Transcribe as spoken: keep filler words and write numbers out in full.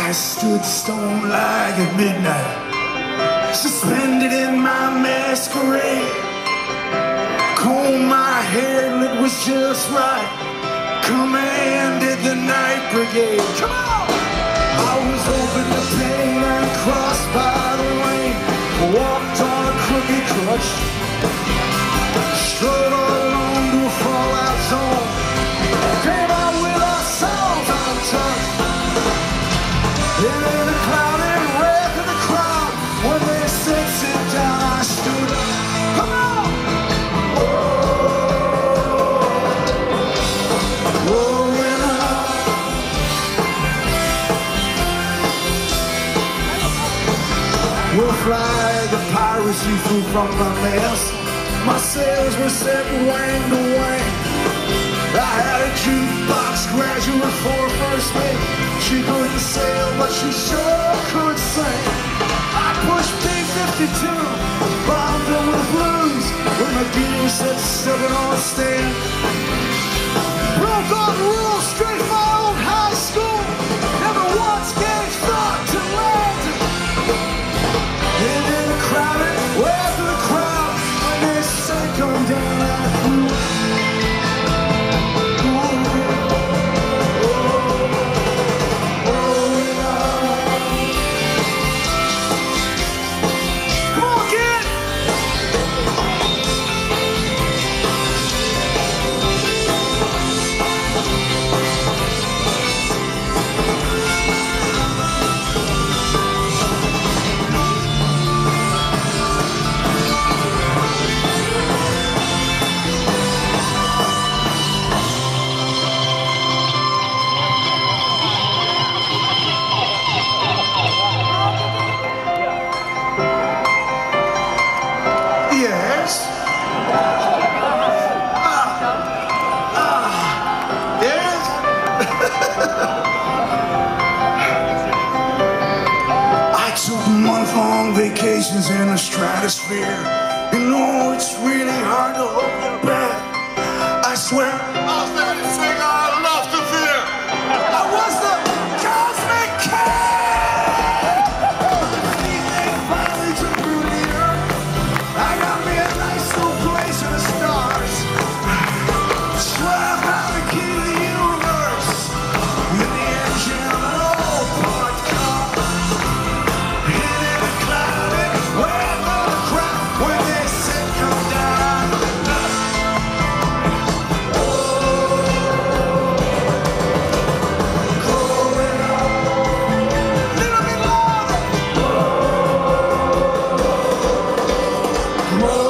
I stood stone-like at midnight, suspended in my masquerade. Combed my hair and it was just right. Commanded the night brigade. Come on! I was open to pain and crossed by the rain. Walked on a crooked crutch, strode all alone to a fallout zone. Came out with our souls untouched. And in the clouded wrath of the crowd, when they said sit down, I stood up. Come on! Growing up, we'll fly the piracy through from my mast. My sails were set wing to wing. I had a jukebox graduate for a first mate. She couldn't sail, but she sure could sing. I pushed B fifty-two, bombed her with blues, when McGee said stepping on a stand. Broke all the rules straight from my old high school. Never once gave thought to land. And in the crowded, wherever the crowd, when they say come down, I flew. Vacations in the stratosphere. You know it's really hard to hold your breath. I swear I was there to sing I love to fear. I was the cosmic king. They finally took through the earth. I got me a nice little place in the stars. Swear I found the key to the universe in the engine of an old parked car. Whoa.